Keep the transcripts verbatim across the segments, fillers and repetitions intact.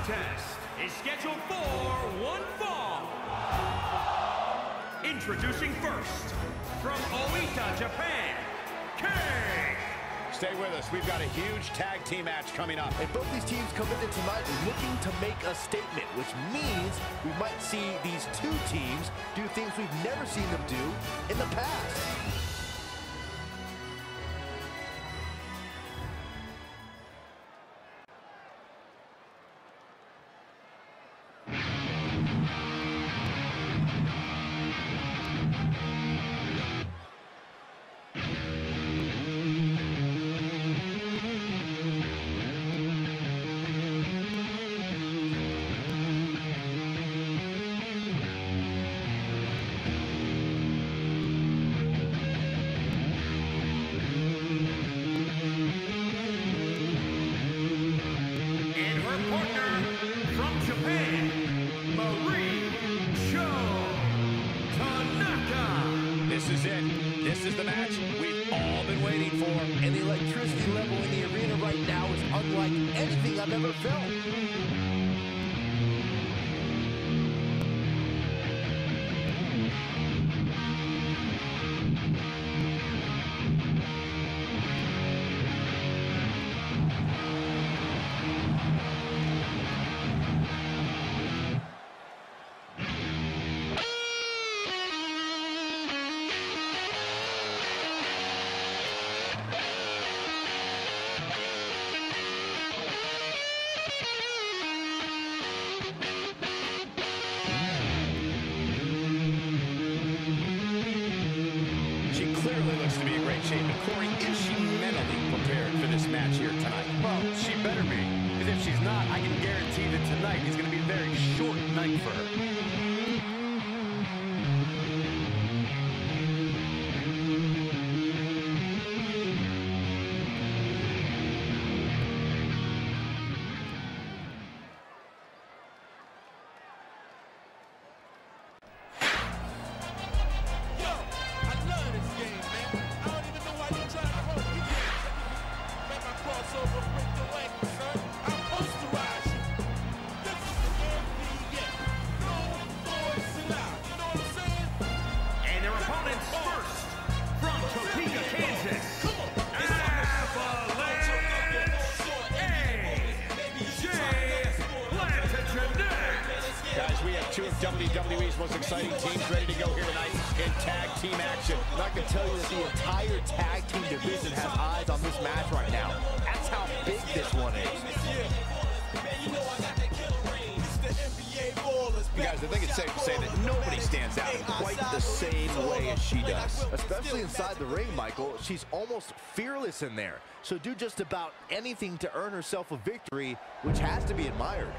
contest is scheduled for one fall. Introducing first, from Oita, Japan, Kane. Stay with us. We've got a huge tag team match coming up. And both these teams come into tonight looking to make a statement, which means we might see these two teams do things we've never seen them do in the past. This is it. This is the match we've all been waiting for. And the electricity level in the arena right now is unlike anything I've ever felt. Shape. And Corey, is she mentally prepared for this match here tonight? Well, she better be. Because if she's not, I can guarantee that tonight is going to be a very short night for her. Two of W W E's most exciting teams ready to go here tonight in tag team action. And I can tell you that the entire tag team division has eyes on this match right now. That's how big this one is. You guys, I think it's safe to say that nobody stands out in quite the same way as she does. Especially inside the ring, Michael. She's almost fearless in there. She'll do just about anything to earn herself a victory, which has to be admired.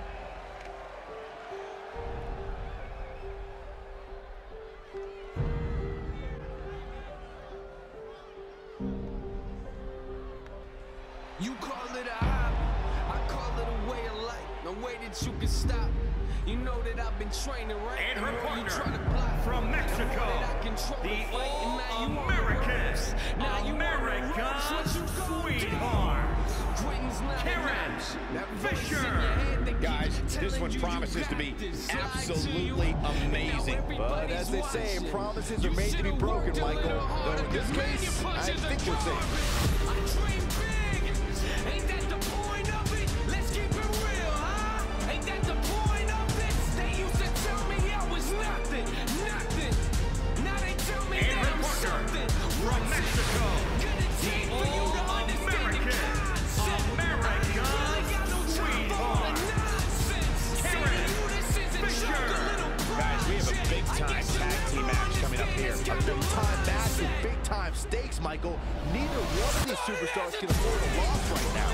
You call it a hobby, I call it a way of life. No way that you can stop. You know that I've been training right. And her partner from Mexico, the All-American, American Sweetheart, Karen Fisher. Guys, this one promises to be absolutely amazing. But as they say, promises are made to be broken, Michael. Though in this case, I think we're safe. Ain't that the point of it? Let's keep it real, huh? Ain't that the point of it? They used to tell me I was nothing, nothing. Now they tell me and that I'm something. From Mexico, the All-American, American Sweetheart, Karen Fisher. Guys, we have a big-time tag team match coming up here. A big-time match with big-time stakes, Michael. Neither one of these superstars can afford a loss right now.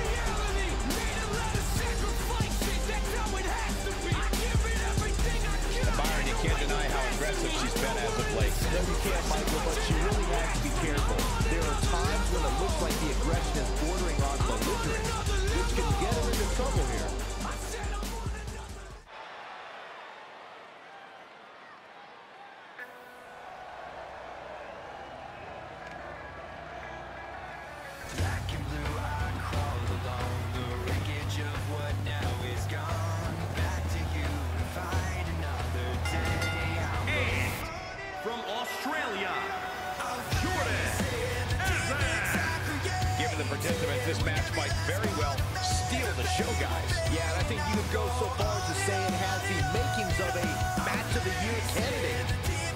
And Byron, you can't deny how aggressive she's been as of late. No, you can't, Michael, but she really has to be careful. There are times when it looks like the aggression is bordering on belligerent, which can get her into trouble here. Black and blue, I crawl along the wreckage of what now is gone. even go so far as to say it has the makings of a match of the year candidate.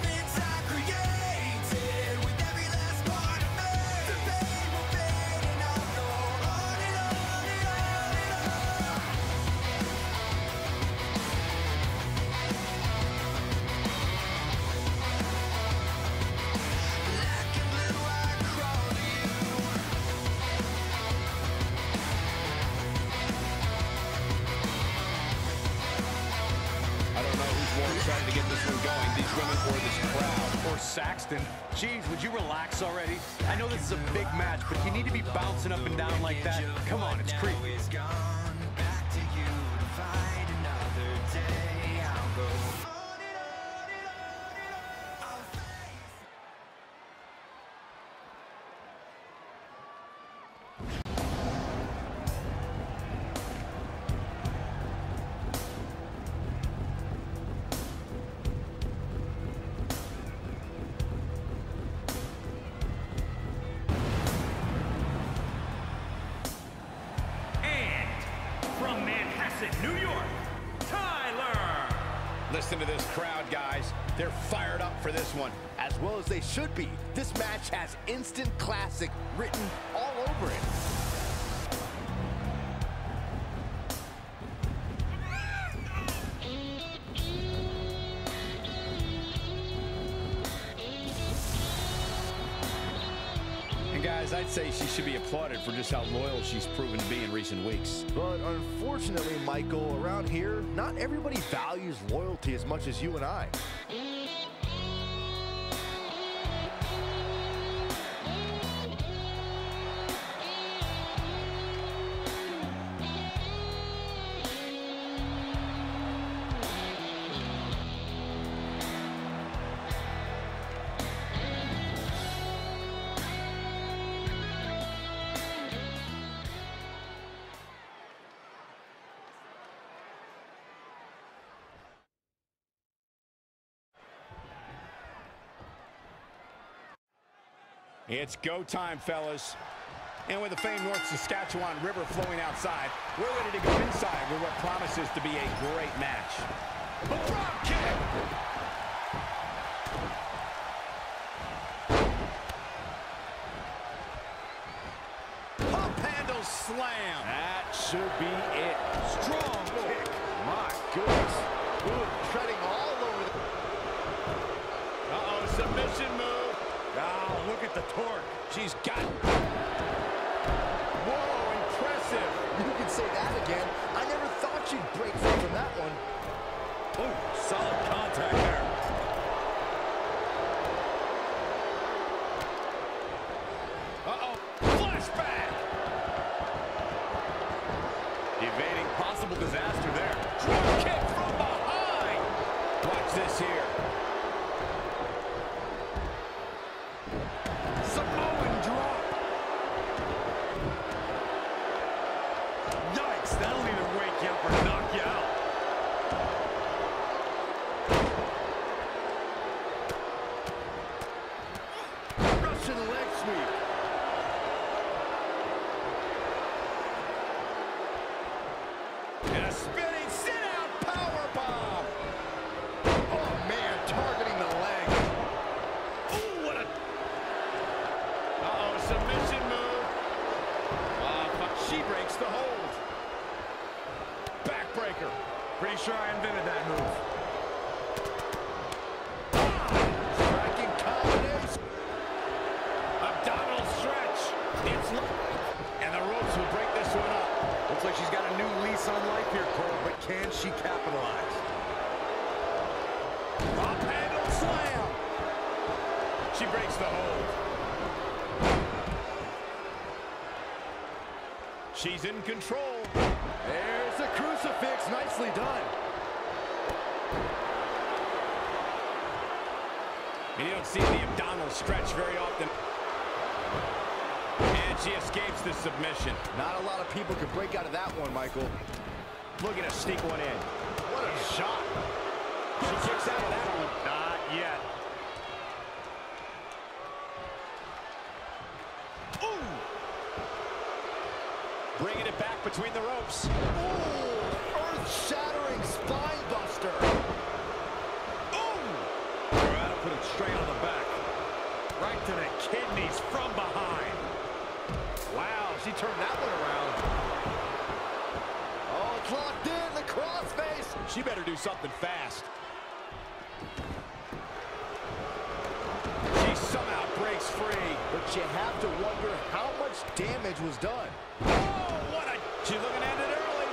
Trying to get this one going, these women or this crowd. Or Saxton. Jeez, would you relax already? I know this is a big match, but you need to be bouncing up and down like that. Come on, it's creepy. New York, Tyler. Listen to this crowd, guys. They're fired up for this one. As well as they should be. This match has instant classic written all over it. And guys, I'd say she should be applauded for just how loyal she's proven to be in recent weeks. But unfortunately, Michael, around here, not everybody values loyalty as much as you and I. It's go time, fellas. And with the famed North Saskatchewan River flowing outside, we're ready to go inside with what promises to be a great match. A drop kick! Pump handle slam. That should be it. Strong kick. My goodness. Ooh, treading all over the... Uh-oh, submission move. Oh, look at the torque. She's got it. Whoa, impressive. You can say that again. I never thought she'd break free from that one. Oh, solid contact there. Uh-oh, flashback. Evading possible disaster there. Drop kick from behind. Watch this here. Samoan drop. Yikes, that'll either wake you up or knock you out. Russian leg sweep. And a spinning sit-out powerbomb. Oh, man, targeting the leg. Ooh, what a... Uh-oh, submission move. Uh, but she breaks the hold. Backbreaker. Pretty sure I invented that move. Striking combination. Abdominal stretch. It's... And the ropes will break this one up. Looks like she's got a new lease on life here, Cole, but can she capitalize? Pop handle slam. She breaks the hold. She's in control. There's the crucifix. Nicely done. And you don't see the abdominal stretch very often. And she escapes the submission. Not a lot of people could break out of that one, Michael. Looking to sneak one in. What a shot. She kicks out of that one. Not yet. Ooh! Bringing it back between the ropes. Ooh, earth She better do something fast. She somehow breaks free. But you have to wonder how much damage was done. Oh, what a... She's looking at it early.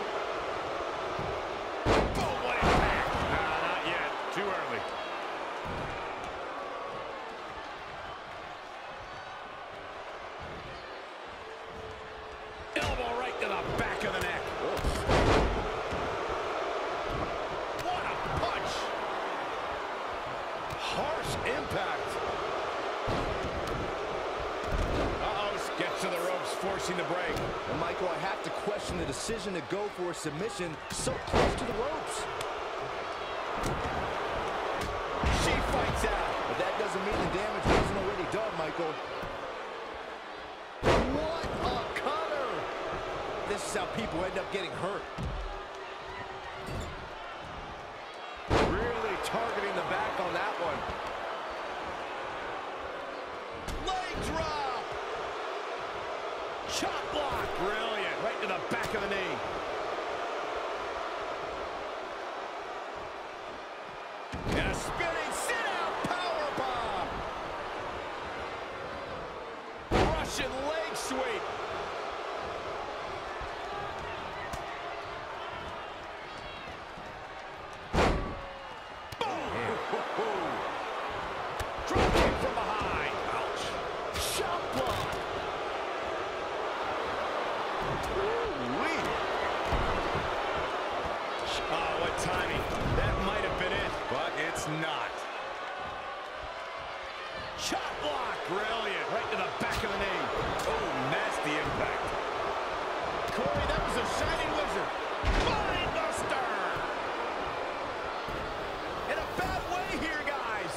Oh, what impact. Nah, not yet. Too early. Elbow right to the back of the neck. What a punch. Harsh impact. Uh-oh, gets to the ropes, forcing the break. And Michael, I have to question the decision to go for a submission so close to the ropes. She fights out. But that doesn't mean the damage wasn't already done, Michael. What a cutter! This is how people end up getting hurt. Really targeting the back on that one. Leg drop! Chop block. Brilliant. Right to the back of the knee. And a spinning sit-out powerbomb. Russian leg sweep. Drop kick from behind. Ouch. Shot block! Ooh-wee. Oh, what timing. That might have been it, but it's not. Chop block. Brilliant. Right to the back of the knee. Oh, nasty impact. Corey, that was a shining wizard. Mind buster. In a bad way here, guys.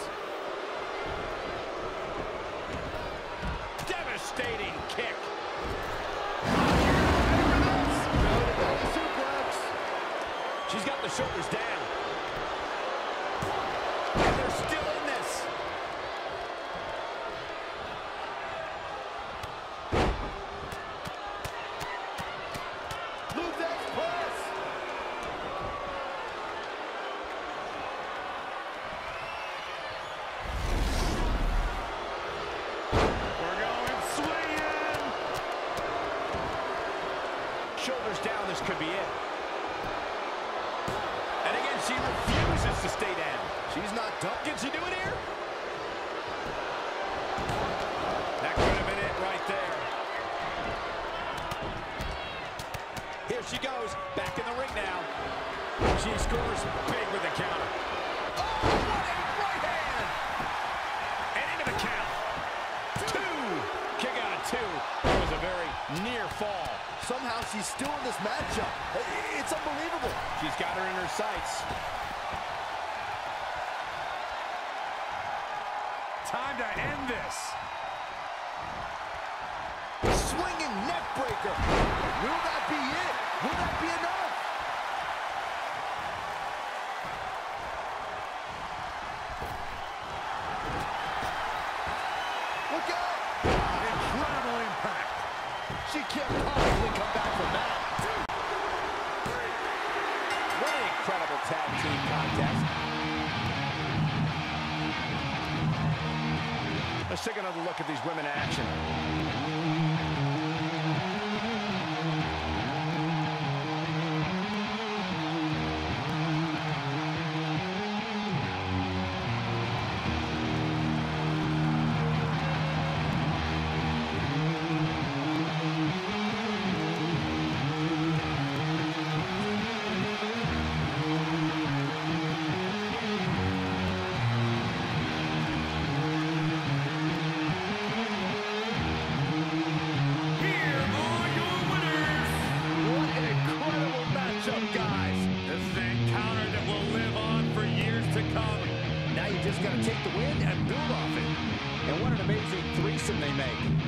Devastating kick. She's got the shoulders down. And they're still in this. Luthez press! We're going swinging. Shoulders down, this could be it. And again, she refuses to stay down. She's not done. Can she do it here? That could have been it right there. Here she goes, back in the ring now. She scores big with the counter. Oh, what a right hand! And into the count. Two. Kick out of two. That was a very near fall. Somehow she's still in this matchup. It's unbelievable. She's got her in her sights. Time to end this. Swinging neck breaker. Will that be it? Will that be enough? Look out! Incredible impact. She can't possibly come back from that. What an incredible tag team contest. Let's take another look at these women in action. Just got to take the win and build off it. And what an amazing threesome they make.